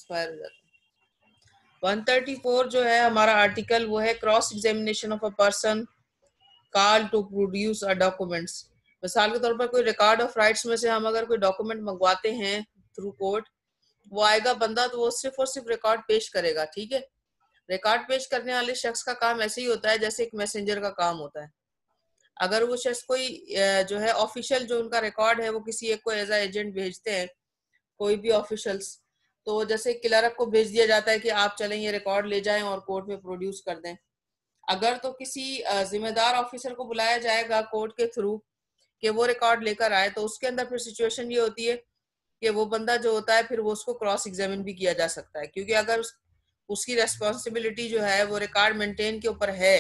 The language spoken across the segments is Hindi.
एक्सपायर हो जाता है। 134 जो है हमारा आर्टिकल वो है cross examination of a person call to produce a documents. मिसाल के तौर पर कोई रिकॉर्ड ऑफ राइट्स में से हम अगर कोई डॉक्यूमेंट मंगवाते हैं थ्रू कोर्ट, वो आएगा बंदा तो वो सिर्फ और सिर्फ रिकॉर्ड पेश करेगा, ठीक है। रिकॉर्ड पेश करने वाले शख्स का काम ऐसे ही होता है जैसे एक मैसेंजर का काम होता है। अगर वो शख्स कोई जो है ऑफिशियल जो उनका रिकॉर्ड है वो किसी एक को एज अ एजेंट भेजते हैं, कोई भी ऑफिशियल्स, तो जैसे क्लर्क को भेज दिया जाता है कि आप चलें ये रिकॉर्ड ले जाएं और कोर्ट में प्रोड्यूस कर दें। अगर तो किसी जिम्मेदार ऑफिसर को बुलाया जाएगा कोर्ट के थ्रू कि वो रिकॉर्ड लेकर आए, तो उसके अंदर फिर सिचुएशन ये होती है कि वो बंदा जो होता है फिर वो उसको क्रॉस एग्जामिन भी किया जा सकता है, क्योंकि अगर उसकी रेस्पॉन्सिबिलिटी जो है वो रिकॉर्ड मेंटेन के ऊपर है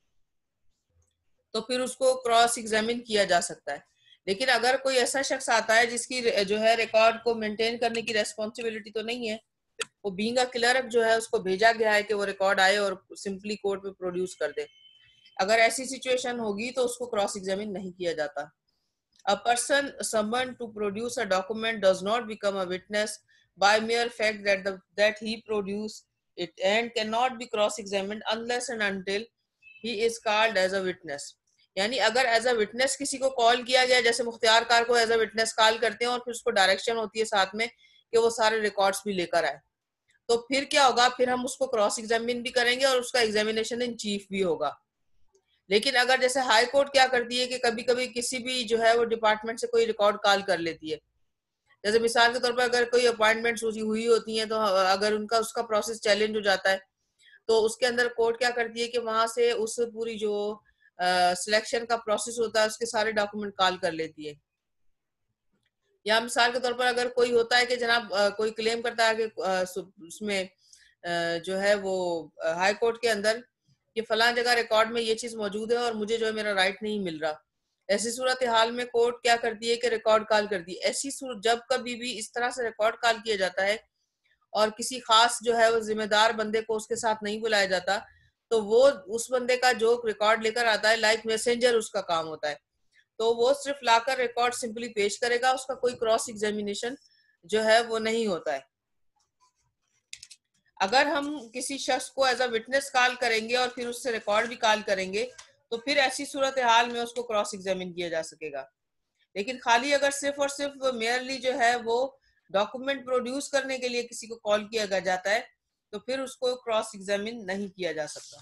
तो फिर उसको क्रॉस एग्जामिन किया जा सकता है। लेकिन अगर कोई ऐसा शख्स आता है जिसकी जो है रिकॉर्ड को मेंटेन करने की रेस्पॉन्सिबिलिटी तो नहीं है, वो बीइंग अ क्लर्क जो है उसको भेजा गया है कि वो रिकॉर्ड आए और सिंपली कोर्ट में प्रोड्यूस कर दे, अगर ऐसी सिचुएशन होगी तो उसको क्रॉस एग्जामिन नहीं किया जाता। A person summoned to produce a document does not become a witness by mere fact that he produced it and cannot be cross-examined unless and until he is called as a witness। यानी अगर एज अ विटनेस किसी को कॉल किया गया, जैसे मुख्तियार कार को एज अ विटनेस कॉल करते हैं और फिर उसको डायरेक्शन होती है साथ में कि वो सारे रिकॉर्ड्स भी लेकर आए, तो फिर क्या होगा, फिर हम उसको क्रॉस एग्जामिन भी करेंगे और उसका एग्जामिनेशन इन चीफ भी होगा। लेकिन अगर जैसे हाई कोर्ट क्या करती है कि कभी कभी किसी भी जो है वो डिपार्टमेंट से कोई रिकॉर्ड कॉल कर लेती है, जैसे मिसाल के तौर पर अगर कोई अपॉइंटमेंट्स हुई होती हैं तो अगर उनका उसका प्रोसेस चैलेंज हो जाता है तो उसके अंदर कोर्ट क्या करती है कि वहां से उस पूरी जो सिलेक्शन का प्रोसेस होता है उसके सारे डॉक्यूमेंट कॉल कर लेती है। या मिसाल के तौर पर अगर कोई होता है कि जनाब कोई क्लेम करता है कि उसमें जो है वो हाई कोर्ट के अंदर कि फलां जगह रिकॉर्ड में ये चीज मौजूद है और मुझे जो है मेरा राइट नहीं मिल रहा, ऐसी सूरत हाल में कोर्ट क्या करती है कि रिकॉर्ड कॉल करती है। ऐसी सूरत जब कभी भी इस तरह से रिकॉर्ड कॉल किया जाता है और किसी खास जो है वो जिम्मेदार बंदे को उसके साथ नहीं बुलाया जाता, तो वो उस बंदे का जो रिकॉर्ड लेकर आता है लाइक मैसेंजर उसका काम होता है, तो वो सिर्फ लाकर रिकॉर्ड सिंपली पेश करेगा, उसका कोई क्रॉस एग्जामिनेशन जो है वो नहीं होता है। अगर हम किसी शख्स को एज अ विटनेस कॉल करेंगे और फिर उससे रिकॉर्ड भी कॉल करेंगे तो फिर ऐसी सूरत हाल में उसको क्रॉस एग्जामिन किया जा सकेगा। लेकिन खाली अगर सिर्फ और सिर्फ मेयरली जो है वो डॉक्यूमेंट प्रोड्यूस करने के लिए किसी को कॉल किया जाता है तो फिर उसको क्रॉस एग्जामिन नहीं किया जा सकता,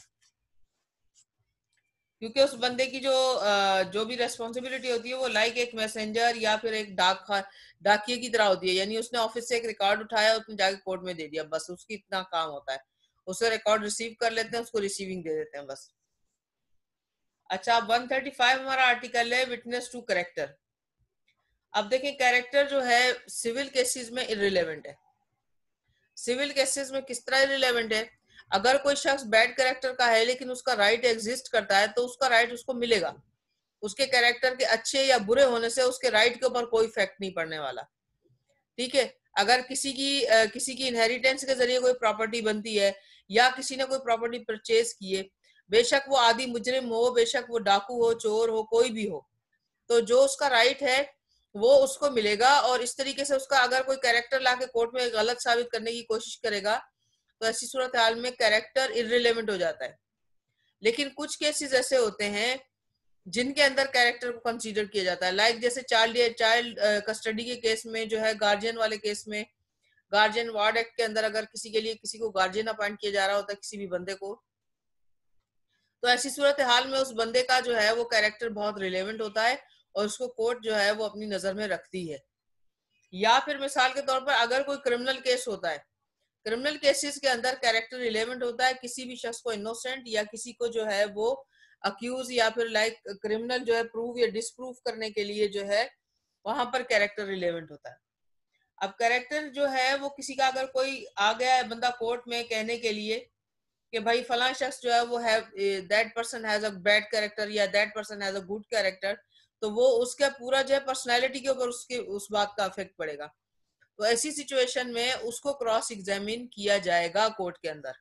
क्योंकि उस बंदे की जो भी रेस्पॉन्सिबिलिटी होती है वो लाइक एक मैसेंजर या फिर एक डाकिए की तरह होती है। यानी उसने ऑफिस से एक रिकॉर्ड उठाया, उसने जाके कोर्ट में दे दिया, बस उसकी इतना काम होता है, उससे रिकॉर्ड रिसीव कर लेते हैं, उसको रिसीविंग दे देते हैं बस। अच्छा, 135 हमारा आर्टिकल है विटनेस टू कैरेक्टर। अब देखें कैरेक्टर जो है सिविल केसेस में इररिलेवेंट है। सिविल केसेस में किस तरह इररिलेवेंट है, अगर कोई शख्स बैड कैरेक्टर का है लेकिन उसका राइट एग्जिस्ट करता है तो उसका राइट उसको मिलेगा, उसके कैरेक्टर के अच्छे या बुरे होने से उसके राइट के ऊपर कोई इफेक्ट नहीं पड़ने वाला, ठीक है। अगर किसी की इनहेरिटेंस के जरिए कोई प्रॉपर्टी बनती है या किसी ने कोई प्रॉपर्टी परचेज की है, बेशक वो आदि मुजरिम हो, बेशक वो डाकू हो, चोर हो, कोई भी हो, तो जो उसका राइट है वो उसको मिलेगा। और इस तरीके से उसका अगर कोई कैरेक्टर लाके कोर्ट में गलत साबित करने की कोशिश करेगा तो ऐसी सूरत हाल में कैरेक्टर इररिलेवेंट हो जाता है। लेकिन कुछ केसेस ऐसे होते हैं जिनके अंदर कैरेक्टर को कंसीडर किया जाता है, लाइक जैसे चाइल्ड कस्टडी के केस में जो है, गार्जियन वाले केस में, गार्जियन वार्ड एक्ट के अंदर अगर किसी के लिए किसी को गार्जियन अपॉइंट किया जा रहा होता है किसी भी बंदे को, तो ऐसी सूरत हाल में उस बंदे का जो है वो कैरेक्टर बहुत रिलेवेंट होता है और उसको कोर्ट जो है वो अपनी नजर में रखती है। या फिर मिसाल के तौर पर अगर कोई क्रिमिनल केस होता है, क्रिमिनल केसेस के अंदर कैरेक्टर रिलेवेंट होता है, किसी भी शख्स को इनोसेंट या किसी को जो है वो अक्यूज या फिर लाइक क्रिमिनल जो है प्रूव या डिसप्रूव करने के लिए जो है वहां पर कैरेक्टर रिलेवेंट होता है। अब कैरेक्टर जो है वो किसी का अगर कोई आ गया है बंदा कोर्ट में कहने के लिए कि भाई फलां शख्स जो है वो है that person has a bad character या that person has a good character, तो वो उसका पूरा जो है पर्सनैलिटी के ऊपर उसके उस बात का इफेक्ट पड़ेगा, तो ऐसी सिचुएशन में उसको क्रॉस एग्जामिन किया जाएगा कोर्ट के अंदर।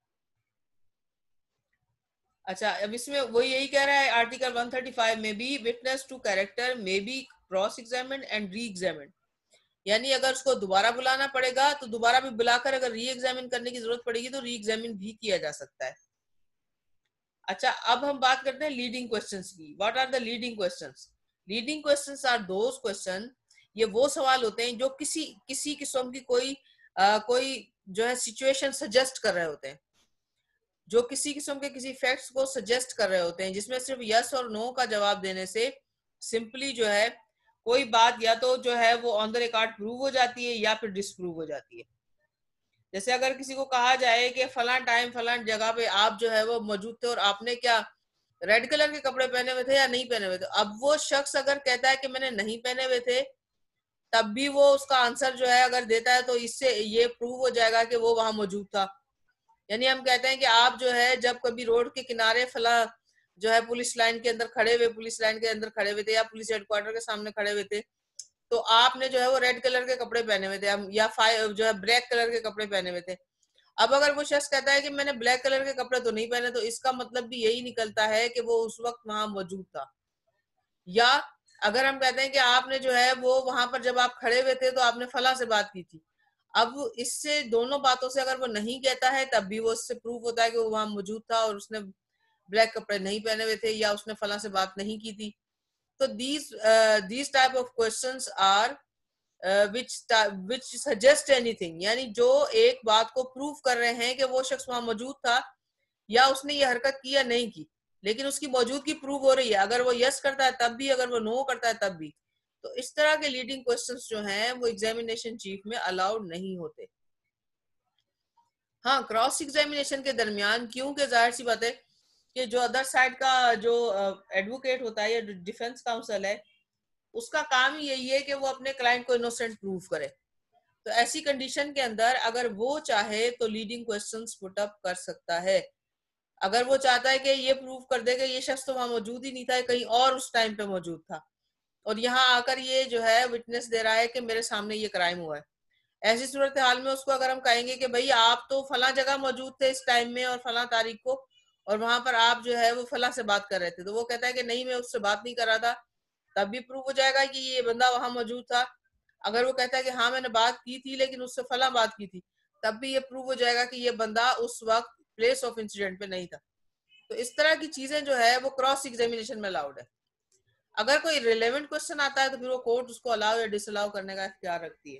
अच्छा, अब इसमें वो यही कह रहा है आर्टिकल 135 में भी witness to character may be cross examined and re examined. यानी अगर उसको दोबारा बुलाना पड़ेगा तो दोबारा भी बुलाकर अगर री एग्जामिन करने की जरूरत पड़ेगी तो री एग्जामिन भी किया जा सकता है। अच्छा, अब हम बात करते हैं लीडिंग क्वेश्चंस की। What are the leading questions? Leading questions are those question, ये वो सवाल होते हैं जो किसी किसी किस्म की कोई जो है सिचुएशन सजेस्ट कर रहे होते हैं, जो किसी किस्म के किसी फैक्ट्स को सजेस्ट कर रहे होते हैं, जिसमें सिर्फ यस और नो का जवाब देने से सिंपली जो है कोई बात या तो जो है वो ऑन द रिकॉर्ड प्रूव हो जाती है या फिर डिसप्रूव हो जाती है। जैसे अगर किसी को कहा जाए कि फलां टाइम फलां जगह पे आप जो है वो मौजूद थे और आपने क्या रेड कलर के कपड़े पहने हुए थे या नहीं पहने हुए थे, अब वो शख्स अगर कहता है कि मैंने नहीं पहने हुए थे, तब भी वो उसका आंसर जो है अगर देता है तो इससे ये प्रूव हो जाएगा कि वो वहां मौजूद था। यानी हम कहते हैं कि आप जो है जब कभी रोड के किनारे फला जो है पुलिस लाइन के अंदर खड़े हुए, पुलिस लाइन के अंदर खड़े हुए थे या पुलिस हेडक्वार्टर के सामने खड़े हुए थे, तो आपने जो है वो रेड कलर के कपड़े पहने हुए थे या जो है ब्लैक कलर के कपड़े पहने हुए थे। अब अगर वो शख्स कहता है कि मैंने ब्लैक कलर के कपड़े तो नहीं पहने, तो इसका मतलब भी यही निकलता है कि वो उस वक्त वहां मौजूद था। या अगर हम कहते हैं कि आपने जो है वो वहां पर जब आप खड़े हुए थे तो आपने फला से बात की थी, अब इससे दोनों बातों से अगर वो नहीं कहता है तब भी वो इससे प्रूव होता है कि वो वहां मौजूद था और उसने ब्लैक कपड़े नहीं पहने हुए थे या उसने फला से बात नहीं की थी। तो these type of questions are which suggest anything, यानी जो एक बात को प्रूव कर रहे हैं कि वो शख्स वहां मौजूद था या उसने ये हरकत की या नहीं की, लेकिन उसकी मौजूदगी प्रूव हो रही है। अगर वो यस करता है तब भी, अगर वो नो करता है तब भी। तो इस तरह के लीडिंग क्वेश्चंस जो हैं वो एग्जामिनेशन चीफ में अलाउड नहीं होते। हाँ, क्रॉस एग्जामिनेशन के दरमियान, क्योंकि जाहिर सी बात है कि जो अदर साइड का जो एडवोकेट होता है या डिफेंस काउंसिल है, उसका काम ही यही है कि वो अपने क्लाइंट को इनोसेंट प्रूव करे। तो ऐसी कंडीशन के अंदर अगर वो चाहे तो लीडिंग क्वेश्चंस पुट अप कर सकता है। अगर वो चाहता है कि ये प्रूव कर दे कि ये शख्स तो वहां मौजूद ही नहीं था, कहीं और उस टाइम पे मौजूद था और यहाँ आकर ये जो है विटनेस दे रहा है कि मेरे सामने ये क्राइम हुआ है, ऐसी सूरत हाल में उसको अगर हम कहेंगे कि भाई आप तो फला जगह मौजूद थे इस टाइम में और फला तारीख को और वहां पर आप जो है वो फला से बात कर रहे थे, तो वो कहता है कि नहीं मैं उससे बात नहीं कर रहा था, तब भी प्रूव हो जाएगा कि ये बंदा वहां मौजूद था। अगर वो कहता है कि हाँ मैंने बात की थी लेकिन उससे फला बात की थी, तब भी ये प्रूव हो जाएगा कि ये बंदा उस वक्त प्लेस ऑफ इंसिडेंट पे नहीं था। तो इस तरह की चीजें जो है वो क्रॉस एग्जामिनेशन में अलाउड है। अगर कोई रिलेवेंट क्वेश्चन आता है तो फिर वो कोर्ट उसको अलाउ या डिसअलाउ करने का इख्तियार रखती है।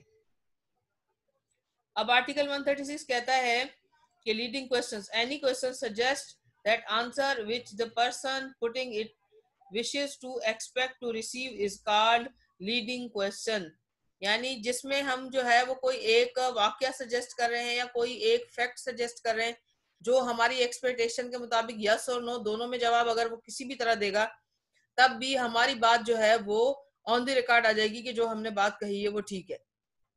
अब आर्टिकल 136 कहता है कि leading questions, any question suggest that answer which the person putting it wishes to expect to receive is called leading question. यानी जिसमें हम जो है वो कोई एक वाक्य सजेस्ट कर रहे हैं या कोई एक फैक्ट सजेस्ट कर रहे हैं जो हमारी एक्सपेक्टेशन के मुताबिक यस और नो दोनों में जवाब अगर वो किसी भी तरह देगा, तब भी हमारी बात जो है वो ऑन द रिकॉर्ड आ जाएगी कि जो हमने बात कही है वो ठीक है।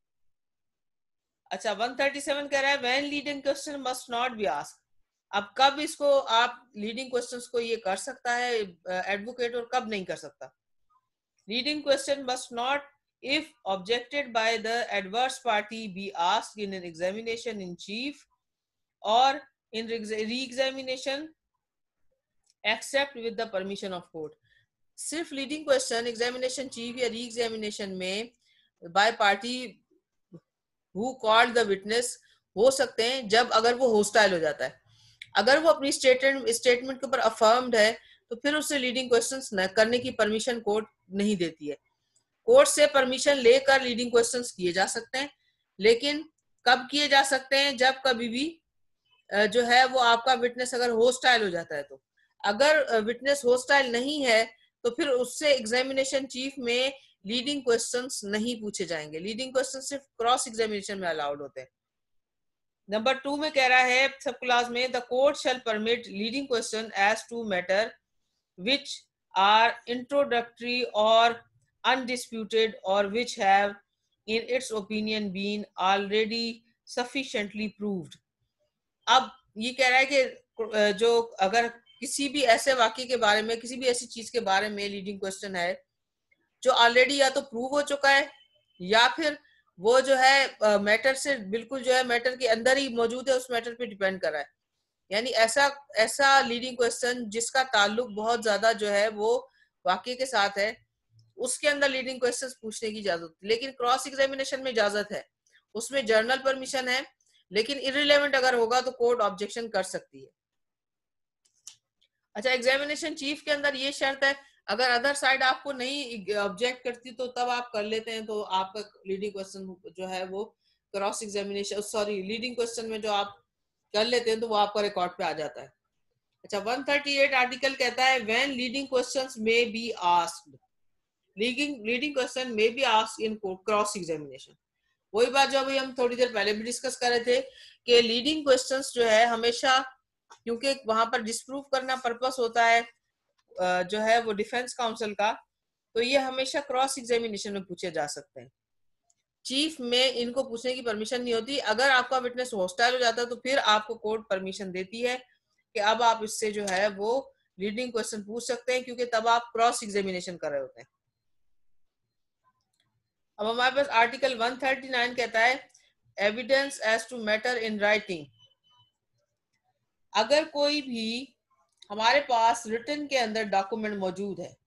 अच्छा, 137 कह रहा है when leading question must not be asked. अब कब इसको आप लीडिंग क्वेश्चंस को ये कर सकता है एडवोकेट और कब नहीं कर सकता? Leading question must not, if objected by the adverse party, be asked in an examination in chief or in re-examination except with the permission of court। सिर्फ लीडिंग क्वेश्चन एग्जामिनेशन चीफ या री एग्जामिनेशन में by party who called the witness हो सकते हैं जब अगर वो होस्टाइल हो जाता है। अगर वो अपनी स्टेटमेंट के ऊपर अफर्म्ड है तो फिर उसे लीडिंग क्वेश्चंस न करने की परमिशन कोर्ट नहीं देती है। कोर्ट से परमिशन लेकर लीडिंग क्वेश्चंस किए जा सकते हैं, लेकिन कब किए जा सकते हैं? जब कभी भी जो है वो आपका विटनेस अगर होस्टाइल हो जाता है। तो अगर विटनेस होस्टाइल नहीं है तो फिर उससे एग्जामिनेशन चीफ में लीडिंग क्वेश्चंस नहीं पूछे जाएंगे। लीडिंग क्वेश्चन सिर्फ क्रॉस एग्जामिनेशन में अलाउड होते हैं। नंबर 2 में कह रहा है सब क्लास में the court shall permit leading question as to matter which are introductory or undisputed or which have in its opinion been already sufficiently proved। अब ये कह रहा है कि जो अगर किसी भी ऐसे वाक्य के बारे में, किसी भी ऐसी चीज के बारे में लीडिंग क्वेश्चन है जो ऑलरेडी या तो प्रूव हो चुका है या फिर वो जो है मैटर से बिल्कुल जो है मैटर के अंदर ही मौजूद है, उस मैटर पे डिपेंड कर रहा है। यानी ऐसा ऐसा लीडिंग क्वेश्चन जिसका ताल्लुक बहुत ज्यादा जो है वो वाक्य के साथ है, उसके अंदर लीडिंग क्वेश्चंस पूछने की इजाजत, लेकिन क्रॉस एग्जामिनेशन में इजाजत है, उसमें जर्नल परमिशन है, लेकिन इररिलेवेंट अगर होगा तो कोर्ट ऑब्जेक्शन कर सकती है। अच्छा, एग्जामिनेशन चीफ के अंदर ये शर्त है, अगर अदर साइड आपको नहीं ऑब्जेक्ट करती तो तब आप कर लेते हैं, तो आपका लीडिंग क्वेश्चन जो है वो cross examination, sorry, leading question में जो आप कर लेते हैं तो वो आपका रिकॉर्ड पे आ जाता है। अच्छा, 138 आर्टिकल कहता है when leading questions may be asked, leading question may be asked in cross examination. वही बात जो अभी हम थोड़ी देर पहले भी डिस्कस कर रहे थे कि लीडिंग क्वेश्चंस जो है हमेशा, क्योंकि वहां पर डिस्प्रूव करना पर्पस होता है जो है वो डिफेंस काउंसिल का, तो ये हमेशा क्रॉस एग्जामिनेशन में पूछे जा सकते हैं। चीफ में इनको पूछने की परमिशन नहीं होती। अगर आपका विटनेस हॉस्टाइल हो जाता है तो फिर आपको कोर्ट परमिशन देती है कि अब आप इससे जो है वो लीडिंग क्वेश्चन पूछ सकते हैं, क्योंकि तब आप क्रॉस एग्जामिनेशन कर रहे होते हैं। अब हमारे पास आर्टिकल 139 कहता है evidence as to matter in writing. अगर कोई भी हमारे पास रिटन के अंदर डॉक्यूमेंट मौजूद है,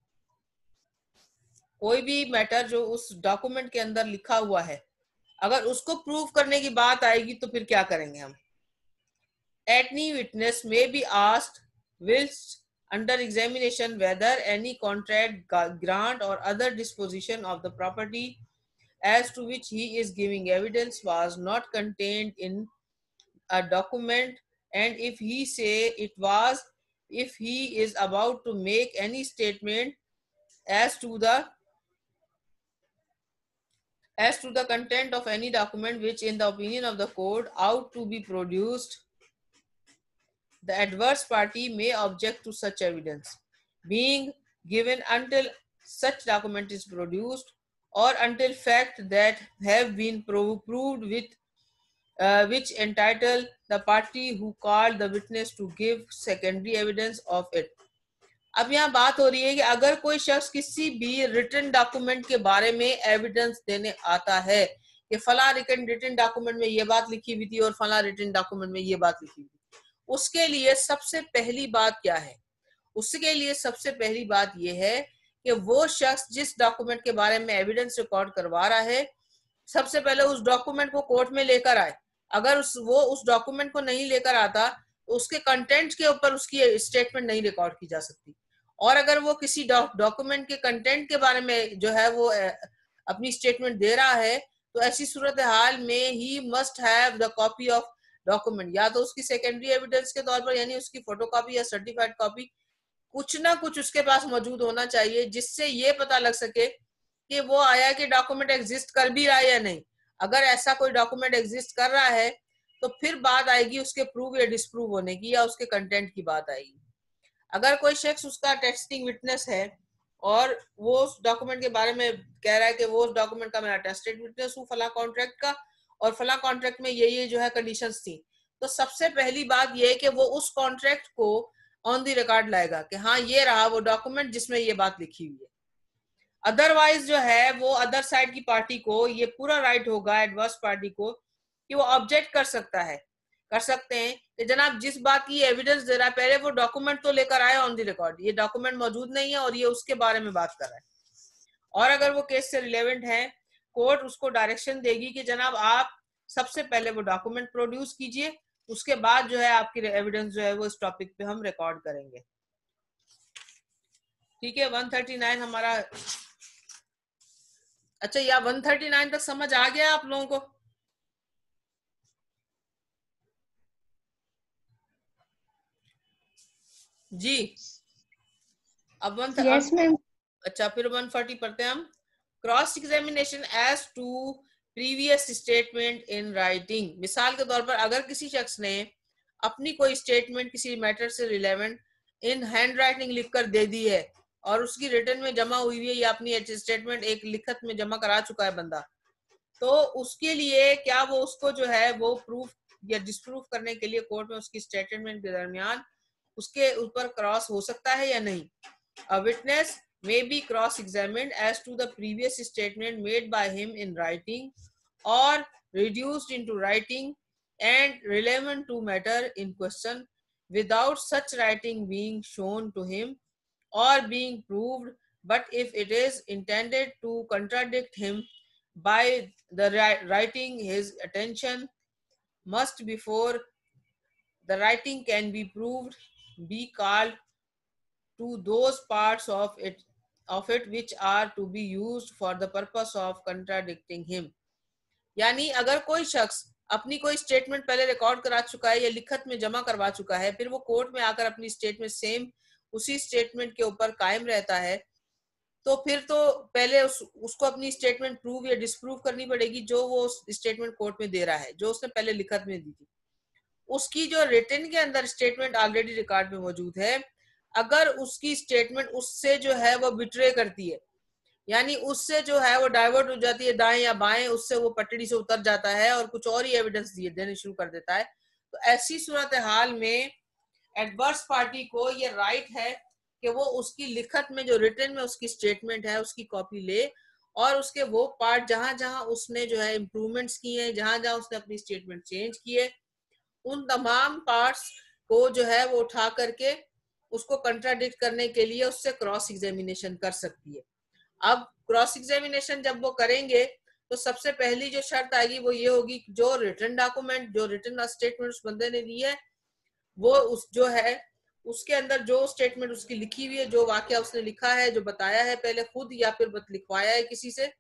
कोई भी मैटर जो उस डॉक्यूमेंट के अंदर लिखा हुआ है, अगर उसको प्रूव करने की बात आएगी तो फिर क्या करेंगे हम? Any witness may be asked whilst under examination whether any contract, grant or other disposition of the property as to which he is giving evidence was not contained in a document, and if he say it was, if he is about to make any statement as to the content of any document which in the opinion of the court ought to be produced, the adverse party may object to such evidence being given until such document is produced or until fact that have been proved with which entitle the party who called the witness to give secondary evidence of it. अब यहाँ बात हो रही है कि अगर कोई शख्स किसी भी रिटन डॉक्यूमेंट के बारे में एविडेंस देने आता है कि फला रिटन डॉक्यूमेंट में ये बात लिखी हुई थी और फला रिटन डॉक्यूमेंट में ये बात लिखी हुई थी, उसके लिए सबसे पहली बात क्या है? उसके लिए सबसे पहली बात यह है कि वो शख्स जिस डॉक्यूमेंट के बारे में एविडेंस रिकॉर्ड करवा रहा है, सबसे पहले उस डॉक्यूमेंट को कोर्ट में लेकर आए। अगर वो उस डॉक्यूमेंट को नहीं लेकर आता तो उसके कंटेंट के ऊपर उसकी स्टेटमेंट नहीं रिकॉर्ड की जा सकती। और अगर वो किसी डॉक्यूमेंट के कंटेंट के बारे में जो है वो अपनी स्टेटमेंट दे रहा है, तो ऐसी सूरत हाल में ही must have the copy of document, या तो उसकी सेकेंडरी एविडेंस के तौर पर यानी उसकी फोटोकॉपी या सर्टिफाइड कॉपी, कुछ ना कुछ उसके पास मौजूद होना चाहिए जिससे ये पता लग सके कि वो आया कि डॉक्यूमेंट एग्जिस्ट कर भी रहा है या नहीं। अगर ऐसा कोई डॉक्यूमेंट एग्जिस्ट कर रहा है तो फिर बात आएगी उसके प्रूव या डिसप्रूव होने की, या उसके कंटेंट की बात आएगी। अगर कोई शख्स उसका टेस्टिंग विटनेस है और वो उस डॉक्यूमेंट के बारे में कह रहा है कि वो उस डॉक्यूमेंट का मैं अटेस्टेड विटनेस हूँ फला कॉन्ट्रैक्ट का, और फला कॉन्ट्रैक्ट में ये जो है कंडीशंस थी, तो सबसे पहली बात ये है कि वो उस कॉन्ट्रैक्ट को ऑन द रिकॉर्ड लाएगा कि हाँ ये रहा वो डॉक्यूमेंट जिसमें ये बात लिखी हुई है। अदरवाइज जो है वो अदर साइड की पार्टी को ये पूरा राइट होगा, एडवर्स पार्टी को, कि वो ऑब्जेक्ट कर सकते हैं कि जनाब जिस बात की एविडेंस दे रहा है पहले वो डॉक्यूमेंट तो लेकर आए ऑन द रिकॉर्ड, ये डॉक्यूमेंट मौजूद नहीं है और ये उसके बारे में बात कर रहा है। और अगर वो केस से रिलेवेंट है, कोर्ट उसको डायरेक्शन देगी कि जनाब आप सबसे पहले वो डॉक्यूमेंट प्रोड्यूस कीजिए, उसके बाद जो है आपकी एविडेंस जो है वो इस टॉपिक पे हम रिकॉर्ड करेंगे। ठीक है, 139 हमारा, अच्छा या 139 तक समझ आ गया आप लोगों को? जी अब yes, मैम। अच्छा फिर 140 पढ़ते हैं हम। Cross examination as to previous statement in writing. मिसाल के तौर पर अगर किसी शख्स ने अपनी कोई स्टेटमेंट किसी मैटर से रिलेवेंट इन हैंड राइटिंग लिखकर दे दी है और उसकी रिटर्न में जमा हुई है या अपनी स्टेटमेंट एक लिखत में जमा करा चुका है बंदा, तो उसके लिए क्या वो उसको जो है वो प्रूफ या डिसप्रूफ करने के लिए कोर्ट में उसकी स्टेटमेंट के दरमियान उसके ऊपर क्रॉस हो सकता है या नहीं? A witness may be cross-examined as to the previous statement made by him in writing or reduced into writing and relevant to matter in question without such writing being shown to him or being proved but if it is intended to contradict him by the writing, his attention must, before the writing can be proved, be called to those parts of it which are to be used for the purpose of contradicting him. यानी अगर कोई शख्स अपनी कोई स्टेटमेंट पहले रिकॉर्ड करा चुका है या लिखत में जमा करवा चुका है, फिर वो कोर्ट में आकर अपनी स्टेटमेंट सेम उसी स्टेटमेंट के ऊपर कायम रहता है, तो फिर तो पहले उसको अपनी स्टेटमेंट प्रूव या डिसप्रूव करनी पड़ेगी जो वो स्टेटमेंट कोर्ट में दे रहा है, जो उसने पहले लिखत में दी थी। उसकी जो रिटन के अंदर स्टेटमेंट ऑलरेडी रिकॉर्ड में मौजूद है, अगर उसकी स्टेटमेंट उससे जो है वो बिट्रे करती है, यानी उससे जो है वो डाइवर्ट हो जाती है दाएं या बाएं, उससे वो पटड़ी से उतर जाता है और कुछ और ही एविडेंस देने शुरू कर देता है, तो ऐसी सूरत हाल में एडवर्स पार्टी को ये राइट है कि वो उसकी लिखत में जो रिटन में उसकी स्टेटमेंट है उसकी कॉपी ले और उसके वो पार्ट जहां जहां उसने जो है इम्प्रूवमेंट्स किए हैं, जहां जहां उसने अपनी स्टेटमेंट चेंज की है, उन तमाम पार्ट्स को जो है वो उठा करके उसको कंट्राडिक्ट करने के लिए उससे क्रॉस एग्जामिनेशन कर सकती है। अब क्रॉस एग्जामिनेशन जब वो करेंगे तो सबसे पहली जो शर्त आएगी वो ये होगी कि जो रिटन डॉक्यूमेंट, जो रिटन स्टेटमेंट उस बंदे ने दी है, वो उस जो है उसके अंदर जो स्टेटमेंट उसकी लिखी हुई है, जो वाकया उसने लिखा है, जो बताया है पहले खुद या फिर लिखवाया है किसी से,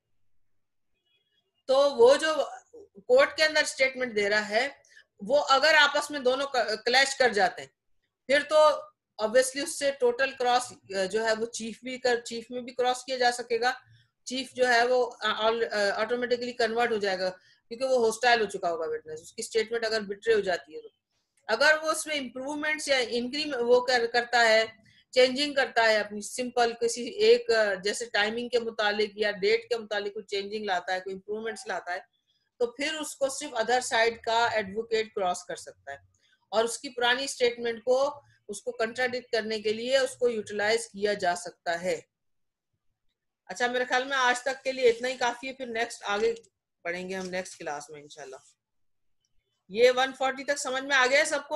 तो वो जो कोर्ट के अंदर स्टेटमेंट दे रहा है वो अगर आपस में दोनों क्लैश कर जाते हैं, फिर तो ऑब्वियसली उससे टोटल क्रॉस जो है वो चीफ में भी क्रॉस किया जा सकेगा। चीफ जो है वो ऑटोमेटिकली कन्वर्ट हो जाएगा क्योंकि वो होस्टाइल हो चुका होगा विटनेस, उसकी स्टेटमेंट अगर बिट्रे हो जाती है तो। अगर वो उसमें इंप्रूवमेंट्स या इंक्रीमेंट वो करता है, चेंजिंग करता है अपनी सिंपल किसी एक जैसे टाइमिंग के मुतालिक या डेट के मुतालिक कोई चेंजिंग लाता है, कोई इंप्रूवमेंट्स लाता है, तो फिर उसको सिर्फ अदर साइड का एडवोकेट क्रॉस कर सकता है और उसकी पुरानी स्टेटमेंट को उसको कंट्राडिक्ट करने के लिए उसको यूटिलाइज किया जा सकता है। अच्छा, मेरे ख्याल में आज तक के लिए इतना ही काफी है, फिर नेक्स्ट आगे पढ़ेंगे हम नेक्स्ट क्लास में इंशाल्लाह। ये 140 तक समझ में आ गया है सबको?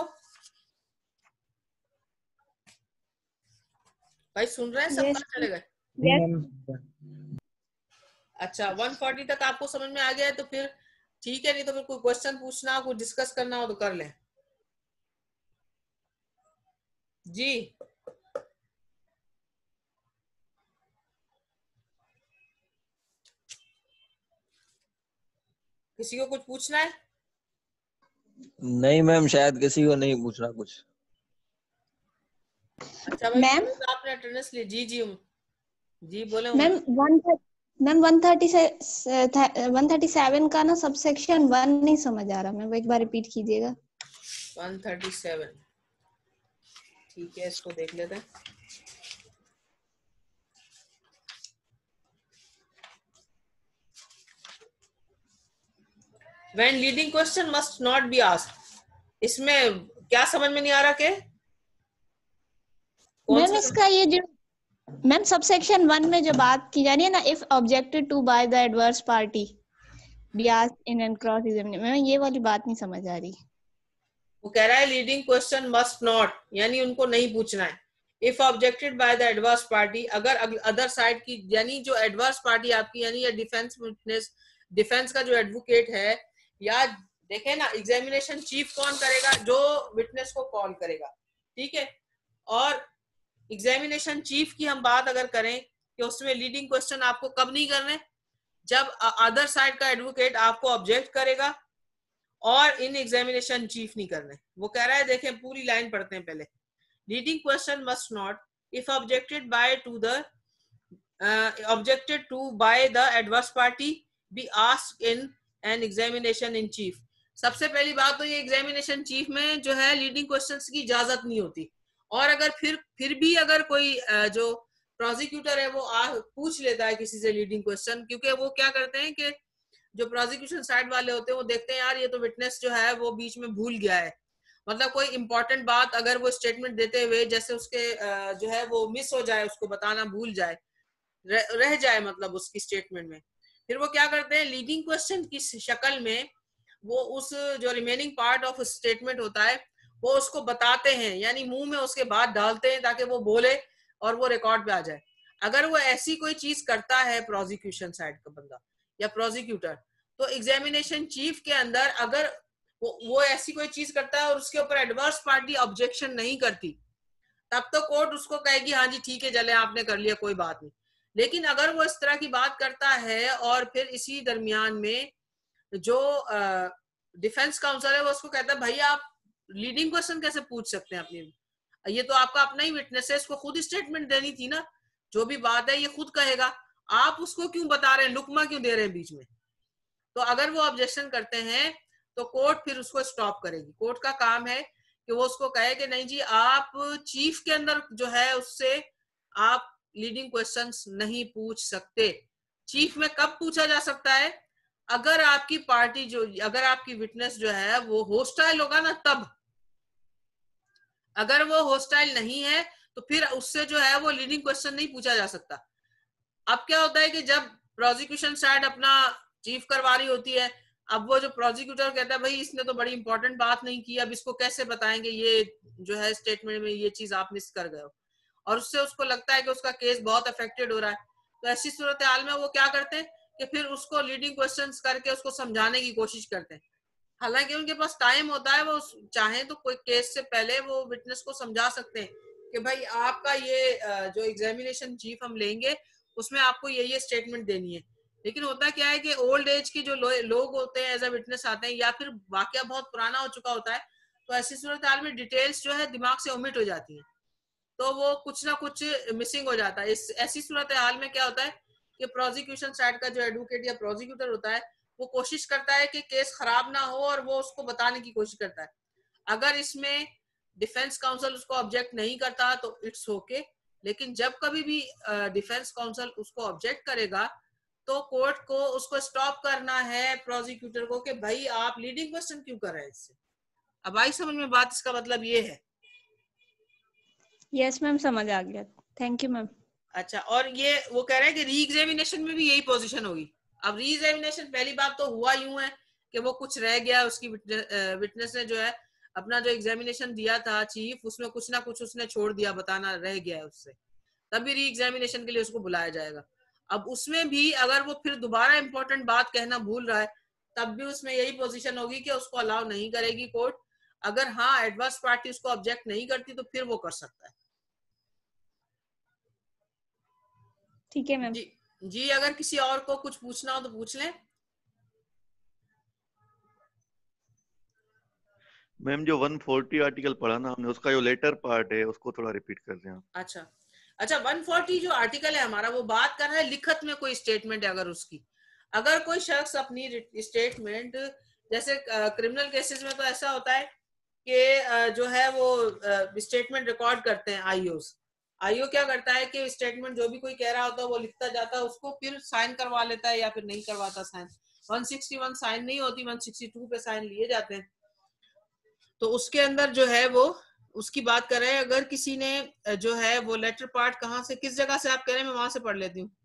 भाई सुन रहे हैं सब? Yes. कहाँ चले गए? Yes. अच्छा, 140 तक आपको समझ में आ गया है तो फिर ठीक है, नहीं तो फिर कोई क्वेश्चन पूछना हो, कोई डिस्कस करना हो तो कर लें। जी किसी को कुछ पूछना है? नहीं मैम, शायद किसी को नहीं पूछना कुछ। अच्छा भाई, मैम आपने अटेंडेंस ली? जी जी जी बोले। मैम 137 का ना सबसेक्शन 1 नहीं समझ आ रहा, मैं एक बार रिपीट कीजिएगा। 137 ठीक है, इसको देख लेते हैं। When leading question must not be asked, इसमें क्या समझ में नहीं आ रहा के? मैम इसका ये जो मैम सबसेक्शन 1 में जो बात की जा रही है ना, if objected to by the adverse party be asked in and cross examination, ma'am ये वाली बात नहीं समझ आ रही। वो कह रहा है लीडिंग क्वेश्चन मस्ट नॉट, यानी उनको नहीं पूछना है। If objected by the adverse party, अगर अदर साइड की यानी जो एडवर्स पार्टी आपकी यानी या डिफेंस विटनेस, डिफेंस का जो एडवोकेट है, या देखे ना एग्जामिनेशन चीफ कौन करेगा? जो विटनेस को कॉल करेगा, ठीक है। और एग्जामिनेशन चीफ की हम बात अगर करें कि उसमें लीडिंग क्वेश्चन आपको कब नहीं करने? जब अदर साइड का एडवोकेट आपको ऑब्जेक्ट करेगा और इन एग्जामिनेशन चीफ नहीं करने। वो कह रहा है, देखें पूरी लाइन पढ़ते हैं पहले। Leading question must not if objected by the adverse party be asked in an examination in chief. सबसे पहली बात तो ये एग्जामिनेशन चीफ में जो है लीडिंग क्वेश्चंस की इजाजत नहीं होती, और अगर फिर भी अगर कोई जो प्रोसिक्यूटर है वो पूछ लेता है किसी से लीडिंग क्वेश्चन, क्योंकि वो क्या करते हैं कि जो प्रोसिक्यूशन साइड वाले होते हैं वो देखते हैं यार ये तो विटनेस जो है वो बीच में भूल गया है, मतलब कोई इंपॉर्टेंट बात अगर वो स्टेटमेंट देते हुए जैसे उसके जो है वो मिस हो जाए, उसको बताना भूल जाए, रह जाए मतलब उसकी स्टेटमेंट में, फिर वो क्या करते हैं लीडिंग क्वेश्चन की शक्ल में वो उस जो रिमेनिंग पार्ट ऑफ स्टेटमेंट होता है वो उसको बताते हैं, यानी मुंह में उसके बात डालते हैं ताकि वो बोले और वो रिकॉर्ड पे आ जाए। अगर वो ऐसी कोई चीज करता है प्रोसिक्यूशन साइड का बंदा या प्रोसिक्यूटर, तो एग्जामिनेशन चीफ के अंदर अगर वो ऐसी कोई चीज करता है और उसके ऊपर एडवर्स पार्टी ऑब्जेक्शन नहीं करती, तब तो कोर्ट उसको कहेगी हाँ जी ठीक है चले आपने कर लिया कोई बात नहीं। लेकिन अगर वो इस तरह की बात करता है और फिर इसी दरमियान में जो डिफेंस काउंसिल है वो उसको कहता है भाई आप लीडिंग क्वेश्चन कैसे पूछ सकते हैं अपनी, ये तो आपका अपना ही विटनेस है, इसको खुद स्टेटमेंट देनी थी ना, जो भी बात है ये खुद कहेगा, आप उसको क्यों बता रहे हैं, लुकमा क्यों दे रहे हैं बीच में। तो अगर वो ऑब्जेक्शन करते हैं तो कोर्ट फिर उसको स्टॉप करेगी। कोर्ट का काम है कि वो उसको कहे कि नहीं जी आप चीफ के अंदर जो है उससे आप लीडिंग क्वेश्चंस नहीं पूछ सकते। चीफ में कब पूछा जा सकता है, अगर आपकी पार्टी जो, अगर आपकी विटनेस जो है वो होस्टाइल होगा ना तब। अगर वो होस्टाइल नहीं है तो फिर उससे जो है वो लीडिंग क्वेश्चन नहीं पूछा जा सकता। अब क्या होता है कि जब प्रोसिक्यूशन साइड अपना चीफ करवा रही होती है, अब वो जो प्रोसिक्यूटर कहता है भाई इसने तो बड़ी इंपॉर्टेंट बात नहीं की, अब इसको कैसे बताएंगे, ये जो है स्टेटमेंट में ये चीज आप मिस कर गए हो, और उससे उसको लगता है कि उसका केस बहुत अफेक्टेड हो रहा है। तो ऐसी सूरत हाल में वो क्या करते हैं कि फिर उसको लीडिंग क्वेश्चंस करके उसको समझाने की कोशिश करते हैं। हालांकि उनके पास टाइम होता है, वो चाहे तो कोई केस से पहले वो विटनेस को समझा सकते हैं कि भाई आपका ये जो एग्जामिनेशन चीफ हम लेंगे उसमें आपको ये स्टेटमेंट देनी है। लेकिन होता क्या है कि ओल्ड एज के जो लोग होते हैं एज अ विटनेस आते हैं, या फिर वाकया बहुत पुराना हो चुका होता है, तो ऐसी सूरत हाल में डिटेल्स जो है दिमाग से ओमिट हो जाती हैं, तो वो कुछ ना कुछ मिसिंग हो जाता है। इस ऐसी सूरत हाल में क्या होता है कि प्रोसिक्यूशन साइड का जो एडवोकेट या प्रोसिक्यूटर होता है वो कोशिश करता है कि केस खराब ना हो और वो उसको बताने की कोशिश करता है। अगर इसमें डिफेंस काउंसिल उसको ऑब्जेक्ट नहीं करता तो इट्स ओके, लेकिन जब कभी भी डिफेंस काउंसिल उसको ऑब्जेक्ट करेगा तो कोर्ट को उसको स्टॉप करना है प्रोसिक्यूटर को कि भाई आप लीडिंग क्वेश्चन क्यों कर रहे हैं इससे। अब आई समझ में बात, इसका मतलब ये है। यस मैम समझ आ गया, थैंक यू मैम। अच्छा, और ये वो कह रहे हैं कि री एग्जामिनेशन में भी यही पोजीशन होगी। अब री एग्जामिनेशन पहली बात तो हुआ यूं है कि वो कुछ रह गया, उसकी विटनेस ने जो है अपना जो एग्जामिनेशन दिया था चीफ, उसमें कुछ ना कुछ उसने छोड़ दिया, बताना रह गया है उससे, तभी री एग्जामिनेशन के लिए उसको बुलाया जाएगा। अब उसमें भी अगर वो फिर दोबारा इंपॉर्टेंट बात कहना भूल रहा है तब भी उसमें यही पोजीशन होगी कि उसको अलाउ नहीं करेगी कोर्ट। अगर हाँ एडवर्स पार्टी उसको ऑब्जेक्ट नहीं करती तो फिर वो कर सकता है। ठीक है मैम। जी जी, अगर किसी और को कुछ पूछना हो तो पूछ लें। मैम जो 140 आर्टिकल पढ़ा ना हमने, उसका जो लेटर पार्ट है उसको थोड़ा रिपीट कर दें आप। अच्छा अच्छा, 140 जो आर्टिकल है हमारा वो बात कर रहा है लिखत में कोई स्टेटमेंट है अगर उसकी, अगर कोई शख्स अपनी स्टेटमेंट, जैसे क्रिमिनल केसेस में तो ऐसा होता है कि जो है वो स्टेटमेंट रिकॉर्ड करते हैं आईओ क्या करता है कि स्टेटमेंट जो भी कोई कह रहा होता है वो लिखता जाता है, उसको फिर साइन करवा लेता है या फिर नहीं करवाता साइन। 161 साइन नहीं होती, 162 पे साइन लिए जाते हैं। तो उसके अंदर जो है वो उसकी बात कर रहे हैं। अगर किसी ने जो है वो लेटर पार्ट कहाँ से, किस जगह से आप कह रहे हैं, मैं वहां से पढ़ लेती हूँ।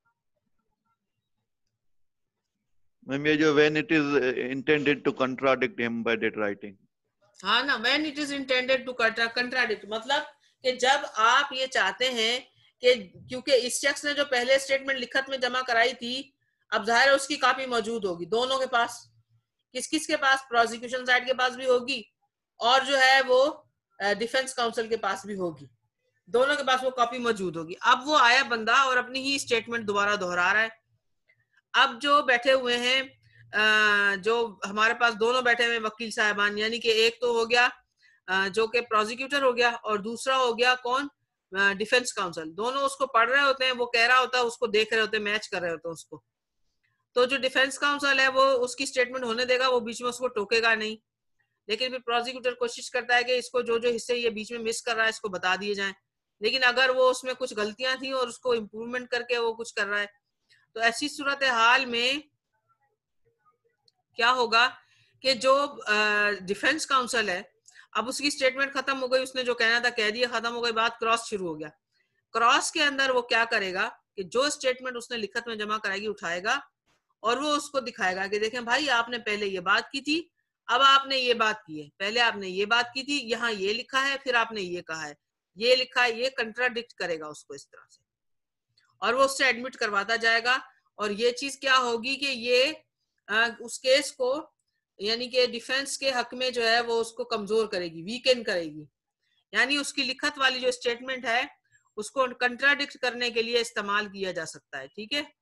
मैम ये जो when it is intended to contradict him by that writing, हाँ ना, when it is intended to contradict, मतलब कि जब आप ये चाहते हैं कि क्योंकि इस शख्स ने जो पहले स्टेटमेंट लिखत में जमा कराई थी, अब जाहिर है उसकी कॉपी मौजूद होगी दोनों के पास, किस किस के पास, प्रोसिक्यूशन साइड के पास भी होगी और जो है वो डिफेंस काउंसिल के पास भी होगी, दोनों के पास वो कॉपी मौजूद होगी। अब वो आया बंदा और अपनी ही स्टेटमेंट दोबारा दोहरा रहा है। अब जो बैठे हुए हैं जो हमारे पास दोनों बैठे हुए वकील साहबान, यानी कि एक तो हो गया जो कि प्रोसिक्यूटर हो गया और दूसरा हो गया कौन, डिफेंस काउंसिल, दोनों उसको पढ़ रहे होते हैं, वो कह रहा होता है उसको देख रहे होते हैं, मैच कर रहे होते हैं उसको। तो जो डिफेंस काउंसिल है वो उसकी स्टेटमेंट होने देगा, वो बीच में उसको टोकेगा नहीं, लेकिन फिर प्रोसिक्यूटर कोशिश करता है कि इसको जो जो हिस्से ये बीच में मिस कर रहा है इसको बता दिए जाएं। लेकिन अगर वो उसमें कुछ गलतियां थी और उसको इम्प्रूवमेंट करके वो कुछ कर रहा है, तो ऐसी सूरत हाल में क्या होगा कि जो डिफेंस काउंसिल है, अब उसकी स्टेटमेंट खत्म हो गई, उसने जो कहना था कह दिया, खत्म हो गई बात, क्रॉस शुरू हो गया। क्रॉस के अंदर वो क्या करेगा कि जो स्टेटमेंट उसने लिखत में जमा कराएगी उठाएगा और वो उसको दिखाएगा कि देखें भाई आपने पहले ये बात की थी, अब आपने ये बात की है, पहले आपने ये बात की थी, यहाँ ये लिखा है, फिर आपने ये कहा है, ये लिखा है, ये कंट्राडिक्ट करेगा उसको इस तरह से। और वो उससे एडमिट करवाता जाएगा। और ये चीज क्या होगी कि ये उस केस को यानी कि डिफेंस के हक में जो है वो उसको कमजोर करेगी, वीकेन करेगी। यानी उसकी लिखत वाली जो स्टेटमेंट है उसको कंट्राडिक्ट करने के लिए इस्तेमाल किया जा सकता है। ठीक है,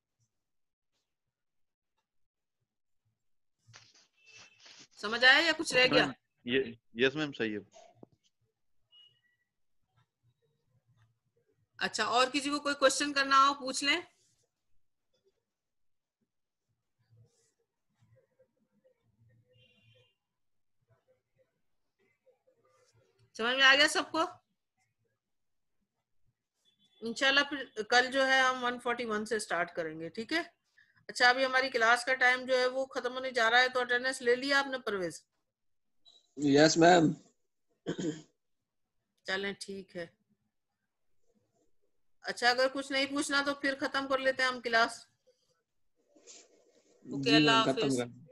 समझ आया या कुछ रह गया? यस मैम, सही है। अच्छा, और किसी को कोई क्वेश्चन करना हो पूछ लें। समझ में आ गया सबको? इंशाल्लाह फिर कल जो है हम 141 से स्टार्ट करेंगे। ठीक है, अच्छा अभी हमारी क्लास का टाइम जो है वो खत्म होने जा रहा है, तो अटेंडेंस ले लिया आपने परवेज? Yes ma'am. चलें ठीक है। अच्छा, अगर कुछ नहीं पूछना तो फिर खत्म कर लेते हैं हम क्लास। ओके, जी अल्लाह मैम, खत्म हाफिज। कर।